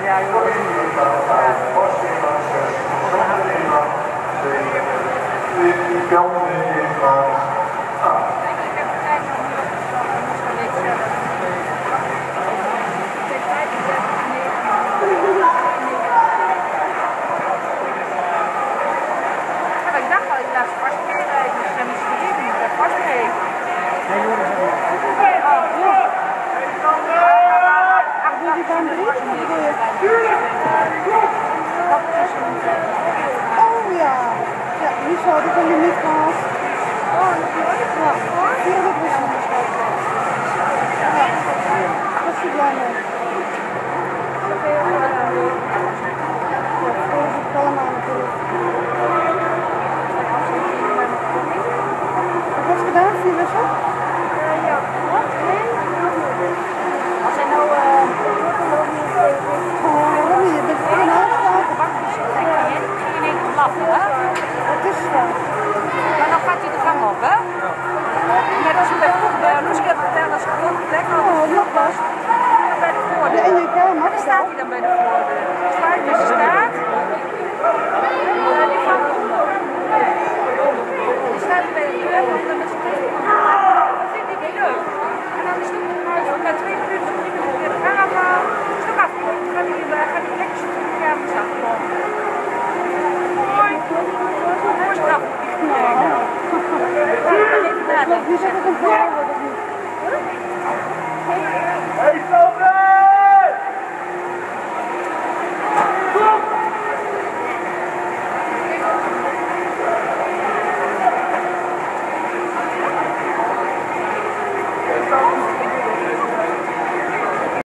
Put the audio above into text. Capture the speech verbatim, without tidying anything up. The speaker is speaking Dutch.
Ja, joh. Die kan in plaats. Ik dacht al, ik laat vast mee rijden, dus dan is het niet meer vast mee. Nee, joh, dat is niet. Oh, joh. Doe die baan drie? Oh ja. Ja, die zou ik heb je niet gehad. Oh, ja. Die heb ik weer anders gehad. Ja, dat is jammer. Ja, dat is het allemaal natuurlijk. Wat heb je gedaan? Vier wissel? Ja. Wat? Nee? Als hij nou... Oh, je bent helemaal staan. De bank is er lekker in. Ging in één keer blaffen, hè? Wat is dat? Maar dan gaat hij de gang op, hè? Net als bij voetbal. Dus ik heb verteld als gewoon plek had. Oh, nog was. Bij de voordeur. In je kamer? Dan staat hij dan bij de voordeur. Zwaar dus